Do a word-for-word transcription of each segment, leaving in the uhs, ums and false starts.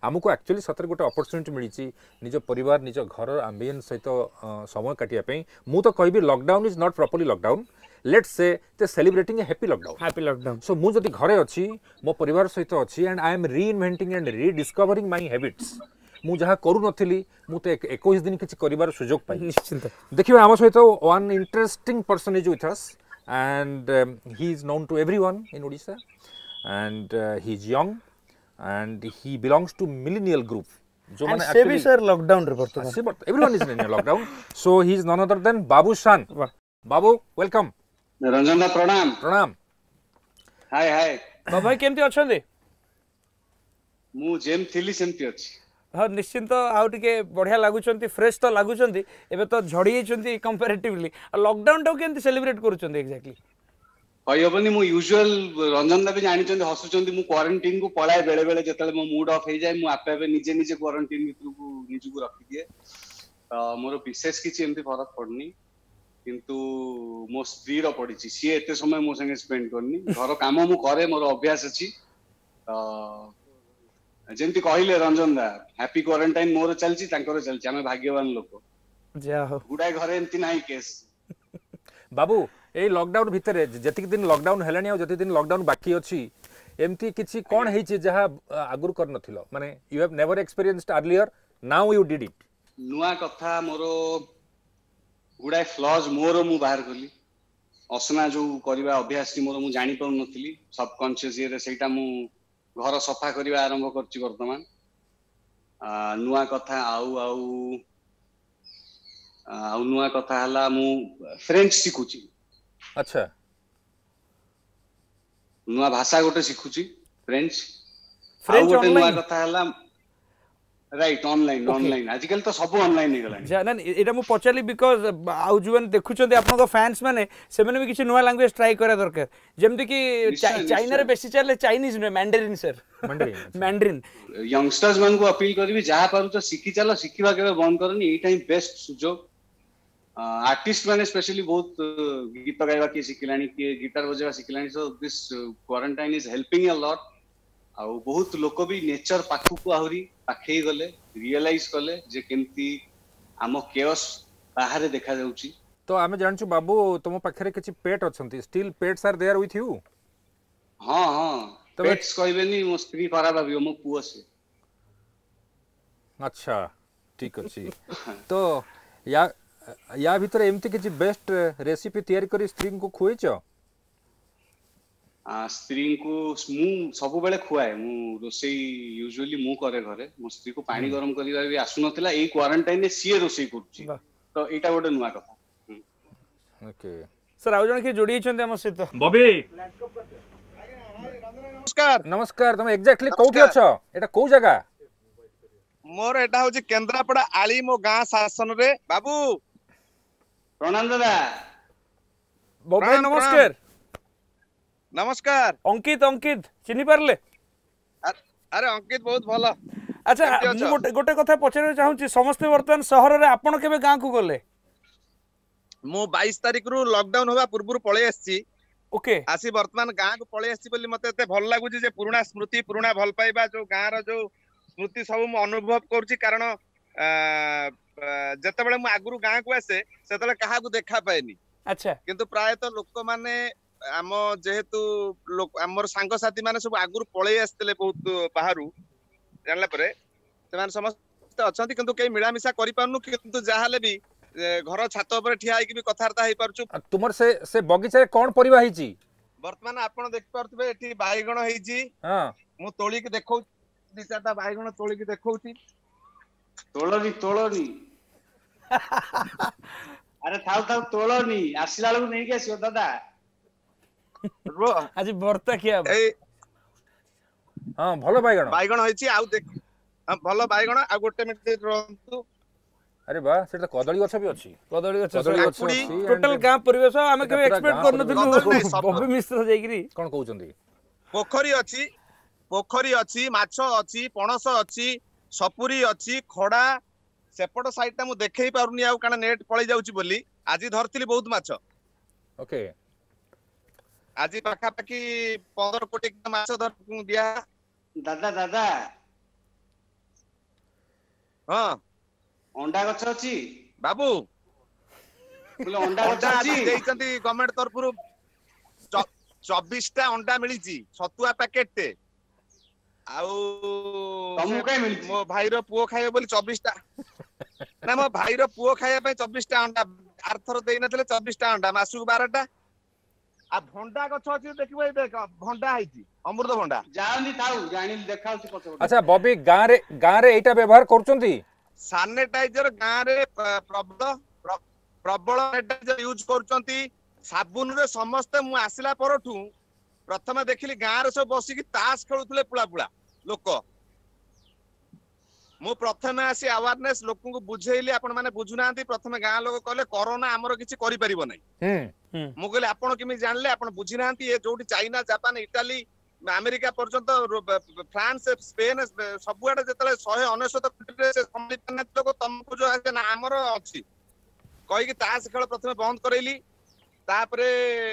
आमको एक्चुअली सतर गोटे अपॉर्चुनिटी मिली निज परिवार निज घर एम्बियंस सहित समय काटिया मु तो कहबी lockdown is not properly lockdown let's say ते celebrating a happy lockdown happy lockdown so मु जदि घरे अच्छी मो परिवार सहित अच्छी and I am reinventing and rediscovering my habits मु जहाँ करू नथिली मु तो इक्कीस दिन किछि करिवार सुयोग पाई निश्चित देखिए आम सहित one interesting person is with us and um, he is known to everyone in Odisha and uh, he is young and he belongs to millennial group जो and se bhi sir lockdown रे वर्तमान everyone is in a lockdown so he is none other than Babu Shan Babu welcome Ranjan दा प्रणाम प्रणाम हाय हाय बाबा केमती अछंदे मु GeM थिली सेमती अछि हाँ निश्चिंत आउ टिके बढ़िया लागुचंती फ्रेश तो लागुचंती एबे तो झड़ी जइचंती कंपैरेटिवली लॉकडाउन तो केमती सेलिब्रेट करूचंती एक्जेक्टली कहबनी मु यूजुअल रंजन दा भी जानि चंदी हसुचंती मु क्वारंटाइन को पळाय बेले बेले जतले मो मूड ऑफ हे जाय मु आपे आपे निजे निजे क्वारंटाइन भितर को निज को रखि दिए मोर विशेष किछि एमती फरक पड़नी किंतु मो स्त्री रो पड़िछि सी एते समय मो संगे स्पेंड करनी घर काम मु करे मोर अभ्यास अछि जेमती कहले रंजन दा हैप्पी क्वारंटाइन मोर चलची तांकर चलची हमें भाग्यवान लोक जा हो गुडाय घरे एमती नाही केस बाबू ए लॉकडाउन भितरे जति दिन लॉकडाउन हेलानी आ जति दिन लॉकडाउन बाकी अछि एमती किछि कोन हेइ छि जहा आगुर कर नथिलो माने you have never experienced earlier now you did it नुआ कथा मोर गुडाय फ्लॉज मोर मु बाहर कली असना जो करबा अभ्यास मोर मु जानि पाउ नथिली सबकॉन्शियस ये सेटा मु घर सफा करबा आरंभ करछि वर्तमान नुआ कथा आउ आउ आउ नुआ कथा हला मु फ्रेंच सिखुछि अच्छा नुआ भाषा गोटे सिखुछि फ्रेंच फ्रेंच गोटे नुआ ऑनलाइन कथा हला राइट ऑनलाइन ऑनलाइन आजकल तो सब ऑनलाइन हे गलानी जा ना एटा मु पचाली बिकॉज़ आउ जुवन देखुचंती आपन को फैंस माने सेमने भी किछि नुआ लैंग्वेज ट्राई करे दरकार जेमति कि निश्चय, चाइना रे बेसी चले चाइनीज नो मैंडरिन सर मंडरी मैंडरिन यंगस्टर्स मन को अपील करबी जहा पारु तो सिखी चलो सिखिबा केबे बंद करनी एई टाइम बेस्ट सुजोग आर्टिस्ट माने स्पेशली बहुत गीत गाइबा के सिखिलानी के गिटार बजेबा सिखिलानी so this quarantine is helping a lot आ बहुत लोक भी नेचर पाखु को आहुरी पाखै गले रियलाइज कले जे केमती आम केओस बाहर देखा जाउची तो आमे जानछु बाबू तुम पाखरे किछि पेट अछंती still pets are there with you हां हां तो पेट्स कहबेनी मो स्त्री परा भाबियो मो पुओ से अच्छा ठीक अछि तो या या भीतर एमती किछि बेस्ट रेसिपी तयार करी स्त्री को खुएछ आ स्त्री को मु सब बेले खुआए मु रोसई यूजुअली मु करे घरे मो स्त्री को पानी गरम करिवा भी आसु नथिला एई क्वारंटाइन ने सीए रोसई करछि तो एटा गोटे नुआ कथा ओके सर आउ जण के जोडी छन्ते हम सहित बबी नमस्कार नमस्कार तुम एग्जैक्टली कोठी अछ एटा को जगह मोर एटा होची केंद्रापड़ा आली मो गां शासन रे बाबू प्रणाम दादा बाबा प्रणाम, नमस्कार नमस्कार अंकित अंकित चिनी पारले अ- अरे अंकित बहुत भलो अच्छा केमती अछ? मु गोटे गोटे कथा पचारे चाहूची समस्त वर्तमान शहर रे आपण केबे गां को गले मु बाईस तारिख रु लॉकडाउन होबा पूर्व पळे आछि ओके आसी वर्तमान गां को पळे आछि बोली मते एते भल लागुची जे पुराना स्मृति पुराना भल पाइबा जो गां रो जो स्मृति सब मु अनुभव करछि कारण जते बेले मु आगुरु गां को आसे सेतले काहा को देखा पाएनी अच्छा किंतु प्राय तो लोक माने आम जेहेतु लोक हमर सांग साथी माने सब आगुरु पळे आस्तेले बहुत बाहरु जानला परे सेमान समस्त अछंती किंतु के मिलामिशा करि पारनु किंतु जाहाले भी ए, घर छात ऊपर ठिया आइकि भी कथारता हेइ पारछु तुमर से से बगीचा रे कोन परिबा हिची वर्तमान आपण देख पारथबे एठी बाईगण हेइची हां मु तोली के देखौ दी चारटा बाईगण तोली के देखौची तोळनी तोळनी अरे थाउ थाउ तोळनी आसिला लगु नै के आसियो दादा रो आज बर्ता किया ए हां भलो बाईगण बाईगण हेइची आउ देख हम भलो बाईगण आ गोटे मिनिट रहंतु अरे बा सेटा कदली गछ भी अछि कदली गछ कदली गछ काकुड़ी, अछि टोटल गां परिवेश आमे एटा केबे पूरा एक्सपेक्ट गां करन परिवेश। कदली दिलु नहीं, सब- बॉबी मिश्र जाईकरी कोन कहउचंदी पोखरी अछि पोखरी अछि माछ अछि पणस अछि सपुरी अछि खडा सेपट साइड ता मु देखै पारुनी आउ काना नेट पळै जाउची बोली आजि धरतिली बहुत माछ ओके आजि पाखा पाखी पंद्रह कोटी माछ धर दिया दादा दादा ହଁ अंडा गछ अछि बाबू बोले अंडा गछ अंडा अछि ଦେଇଛନ୍ତି ଗଭର୍ଣ୍ଣମେଣ୍ଟ ତରଫରୁ ଚବିଶ ଟା अंडा ମିଳିଛି ଛତୁଆ ପ୍ୟାକେଟ ଟେ ଆଉ ତମକୁ କାଇଁ ମିଳିଛି? ମୋ ଭାଇର ପୁଅ ଖାଇବ ବୋଲି ଚବିଶ ଟା ନା ମୋ ଭାଇର ପୁଅ ଖାଇବା ପାଇଁ ଚବିଶ ଟା ଅଣ୍ଡା ଆରଥର ଦେଇନଥିଲେ ଚବିଶ ଟା ଅଣ୍ଡା ମାସକୁ ବାରଟା ଆଉ ଭଣ୍ଡା ଗଛ ଅଛି ଦେଖିବ ଏଇ ଦେଖ ଭଣ୍ଡା ହେଇଛି ଅମୃତ ଭଣ୍ଡା ଯାଆନ୍ତି ଥାଉ ଜାଣି ଦେଖା ହଉଛି ପଛ ପଟେ अच्छा बॉबी गाँ रे गाँ रे एटा व्यवहार करचंती ସାନିଟାଇଜର ଗାଁରେ ପ୍ରବଳ ପ୍ରବଳ ସାନିଟାଇଜର ୟୁଜ କରୁଛନ୍ତି ସାବୁନରେ ସମସ୍ତେ ମୁଁ ଆସିଲା ପରଠୁ ପ୍ରଥମେ ଦେଖିଲି ଗାଁରେ ସବୁ ବସିକି ତାସ ଖେଳୁଥିଲେ ପୁଳା ପୁଳା ଲୋକ ମୁଁ ପ୍ରଥମେ ଆସି ଆୱାରନେସ ଲୋକଙ୍କୁ ବୁଝେଇଲି ଆପଣ ମାନେ ବୁଝୁନାହାନ୍ତି ପ୍ରଥମେ ଗାଁ ଲୋକ କହିଲେ କରୋନା ଆମର କିଛି କରିପାରିବ ନାହିଁ ମୁଁ କହିଲି ଆପଣ କେମିତି ଜାଣିଲେ ଆପଣ ବୁଝିନାହାନ୍ତି ଏ ଯୋଉଠି ଚାଇନା ଜାପାନ ଇଟାଲୀ ଆମେରିକା ପର୍ଯ୍ୟନ୍ତ ଫ୍ରାନ୍ସ ସ୍ପେନ ସବୁଆଡେ ଯେତେବେଳେ ଶହେ ଅନେଶତ ଲୋକ ତମକୁ ଯୋଉ ଆମର ଅଛି କହିକି ତାସ ଖେଳ ପ୍ରଥମେ ବନ୍ଦ କରେଇଲି ତାପରେ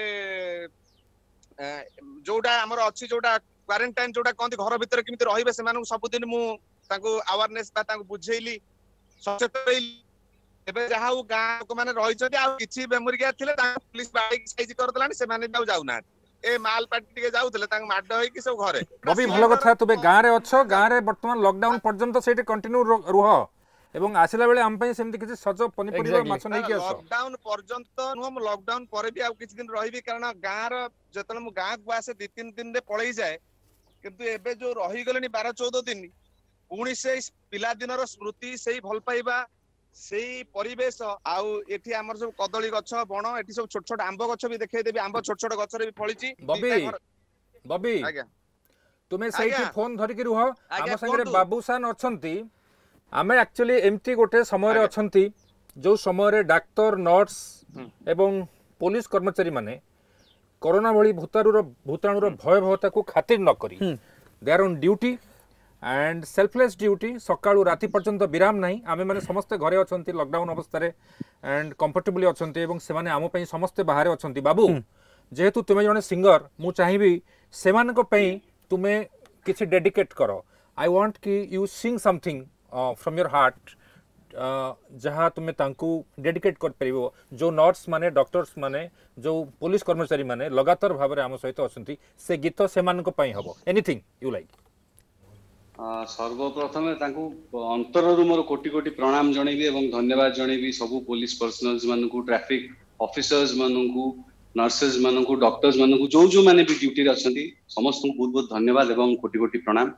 ଯୋଉଟା ଆମର ଅଛି ଯୋଉଟା କ୍ୱାରେଣ୍ଟାଇନ ଯୋଉଟା କହନ୍ତି ଘର ଭିତରେ କେମିତି ରହିବେ ସେମାନଙ୍କୁ ସବୁଦିନ ମୁଁ ତାଙ୍କୁ ଆୱାରନେସ ବା ତାଙ୍କୁ ବୁଝେଇଲି ସଚେତନ ହେଇଲି ଏବେ ଯାହା ହଉ ଗାଁ ଲୋକମାନେ ରହିଛନ୍ତି ଆଉ କିଛି ବେମୁରିକା ଥିଲେ ତାଙ୍କୁ ପୁଲିସ ବାଡେଇକି ସାଇଜ କରିଦେଲାଣି ସେମାନେ ବି ଆଉ ଯାଉନାହାନ୍ତି ए माल पार्टी टिके जाउतले तांग माड होई सब घरे बबी भलो कथा तुबे गाँ रे अच्छो गाँ रे वर्तमान लॉकडाउन पर्यंत सेठी कंटिन्यू रुह एवं आसिला बेले हम पई सेमति किछि सज पनिपरिबा माछ नै कि आसो लॉकडाउन पर्यंत नु हम लॉकडाउन परे भी आ किछि दिन रहिबी कारण गाँ रो जतले मु गाँ को आसे दो तीन दिन रे पळई जाय किंतु एबे जो रही गलेनी बारह चौदह दिन पुणी से पिला दिन रो स्मृति सेही भल पाइबा सेही परिवेश आउ एठी हमर सब कदली गछ बण एठी सब छोट छोट आंब गछ भी देखाई देबी आंब छोट छोट गछ रे भी फळीची बबी बबी आज्ञा तुमे सेठी फोन धरि कि रुह हम संगे बाबूसान अछंती आमे एक्चुअली एमती गोटे समय रे अछंती जो समय रे डाक्टर नर्स एवं पुलिस कर्मचारी माने कोरोना भली भूताणु रो भूताणु रो भयावहता को खातिर न करी they are on duty and selfless duty सकाळू राति पर्यंत विराम नहीं आमे माने समस्त घरे अछंती लॉकडाउन अवस्था रे एंड कंफर्टेबली अछंती एवं से माने आमो पई समस्त बाहर अछंती बाबू जेहेतु तुमे जने सिंगर मु चाहिबी सेमान को पई तुमे किछि डेडिकेट करो आई वांट कि you sing something from your heart जहाँ तुम्हें तांकू डेडिकेट कर परिबो जो नर्स माने डॉक्टर्स माने जो पुलिस कर्मचारी माने लगातार भाव में आम सहित अछंती से गीत से मान को पई हबो एनीथिंग यू लाइक सर्वप्रथम तांकू अंतररु मोर कोटि कोटि प्रणाम जणेबी एवं धन्यवाद जणेबी सबु पुलिस पर्सनल्स मानकू ट्रैफिक ऑफिसर्स मानकू नर्सेस मानकू डॉक्टर्स मानकू जो जो माने भी ड्यूटी रे अछंती समस्त को बहुत बहुत धन्यवाद एवं कोटि कोटि प्रणाम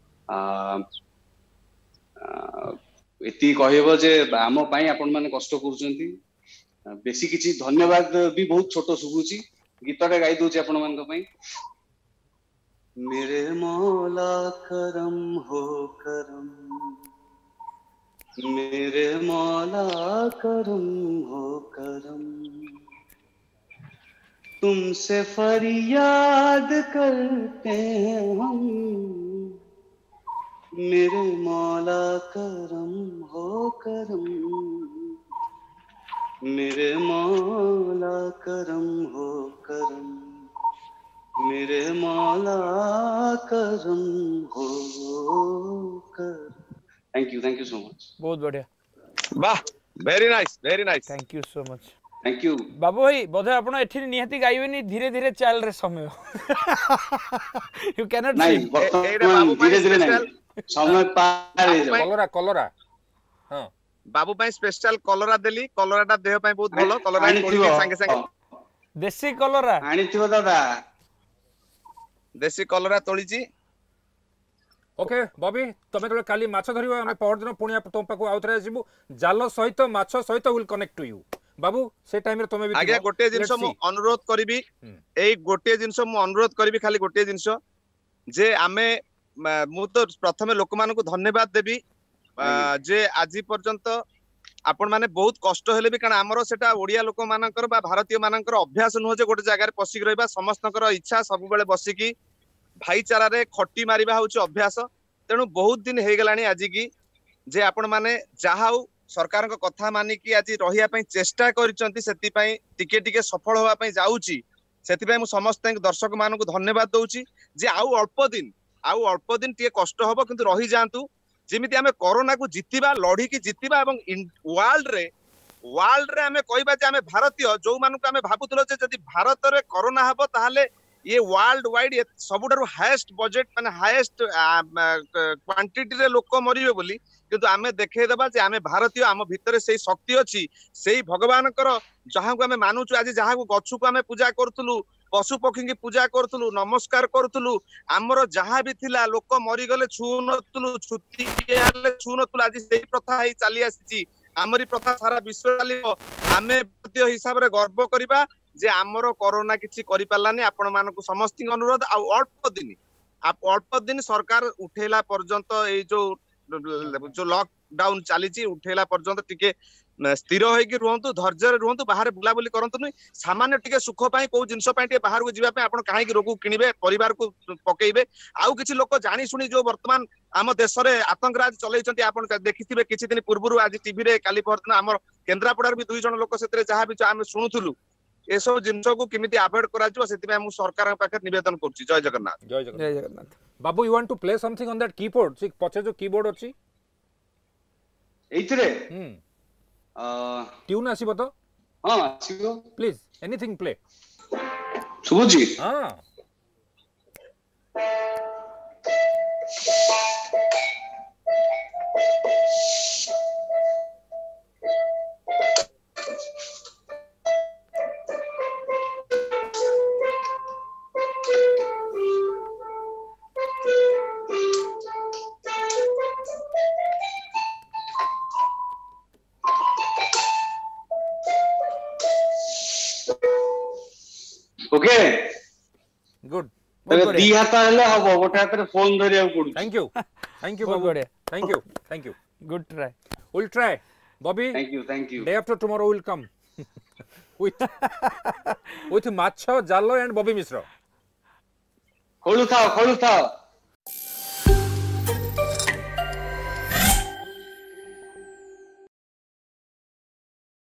एति कहबो जे आम पई आपण माने कष्ट करूचंती बेसी किछि धन्यवाद भी बहुत छोटो सुबुची गीतटे गाई दोची आपण मान को पई मेरे मौला करम हो करम मेरे मौला करम हो करम तुमसे फरियाद करते हैं हम मेरे मौला करम हो करम मेरे मौला करम हो करम मेरे मौला करम हो कर thank you thank you so much बहुत बढ़िया वाह very nice very nice thank you so much thank you बाबू भाई बोधे आपण एठी निहाती गाइबेनी धीरे धीरे चाल रे समय यू कैन नॉट नहीं वर्तमान धीरे धीरे नहीं समय पार हे जाओ कलरा कलरा हां बाबू भाई स्पेशल कलरा देली कलराटा देह पई बहुत भलो कलरा कोडी संगे संगे देसी कलरा आनी थिबो दादा देसी कलरा तोळीची ओके बॉबी तमे तो काली माछ धरिबो हमें पहर दिन पुनिया तुम पाको आउथरे आसीबू जाल सहित माछ सहित विल कनेक्ट टू यू बाबू से टाइम रे तमे भी आगे गोटे जिंस मु अनुरोध करबी एई गोटे जिंस मु अनुरोध करबी खाली गोटे जिंस जे आमे मु तो प्रथमे लोक मान को धन्यवाद देबी जे आजि पर्यंत आपण माने बहुत कष्ट हेले भी कारण हमरो सेटा ओडिया लोक मानकर बा भारतीय मानकर अभ्यास न हो जे गोटे जगह रे पसिक रहबा समस्तकर इच्छा सब बेले बसिकी भाईचारा रे खट्टी मारिबा होउची अभ्यास तेनु बहुत दिन हे गेलानी आजि की जे आपण माने जाहाउ सरकार को कथा मानी कि आज रहिया पई चेष्टा करिसंती सेति पई टिके टिके सफल होवा पई जाउची सेति पई मु समस्त दर्शक मानकु धन्यवाद दउची जे आउ अल्प दिन आउ अल्प दिन टिके कष्ट होबो किंतु रहि जांतु जेमिति आमे कोरोना को जितिबा लड़ी की जितिबा एवं वर्ल्ड रे वर्ल्ड रे आमे कहबा जे आमे भारतीय जो मानक आमे भाबुतलो जे जदि भारत रे कोरोना हबो ताहाले ये वर्ल्ड वाइड सबुठारु हाईएस्ट बजेट माने हाईएस्ट क्वांटिटी रे लोक मरिबे बोली किंतु आमे देखे देबा जे आमे भारतीय आम भितरे सेही शक्ति अछि सेही भगवान कर जहां को आमे मानुचु आज जहां को गछु को आमे पूजा करथुलु पशु पक्षी की पूजा करथुलु नमस्कार करथुलु हमर जहां भी थिला लोक मरि गले छु नथुलु छुट्टी आले छु नथुलु आज सेही प्रथा हे चली आसी हमरी प्रथा सारा विश्व चलिबो आमे भारतीय हिसाब रे गर्व करिबा जे हमर कोरोना किछि करि पालानी आपण मानको समस्ती अनुरोध आ अल्प दिन आप अल्प दिन सरकार उठेला पर्यंत ए जो जो लॉकडाउन चली उठेला पर्यंत टिके स्थिर होइकी रुहंतु धैर्य रुहंतु बाहर बुला बुली करंतु नहीं सामान्य टिके सुख पाई को जिंस पाई टिके बाहर को जिबा पे आपण काहे की रोग किनिबे परिवार को पकेइबे आउ किछि लोक जानी सुनी जो वर्तमान आम देश रे आतंकराज चलैचंती आपण देखिथिबे किछि दिन पूर्वरु आज टीवी रे काली परदिन हमर केन्द्रापड़ार भी दुई जण लोक सेतरे जहा भी आमे सुनुथुलु ए सब जिंस को किमिति अवॉइड करा जो सेति हम सरकार पाखे निवेदन करछि जय जगन्नाथ जय जगन्नाथ जय जगन्नाथ बाबू you want to play something on that keyboard सी पछे जो कीबोर्ड अछि एइथरे हम अ ट्यून आसीबो तो हां आसीबो प्लीज एनीथिंग प्ले सुबुजी हां ओके गुड तबे दी हाथ हेले हबो गोटे हाथ रे फोन धरिया पड़ू थैंक यू थैंक यू बहुत बाबू बढ़िया। Thank you thank you good try we'll try bobby thank you thank you day after tomorrow will come with with macho jallo and bobby misra खोलु था खोलु था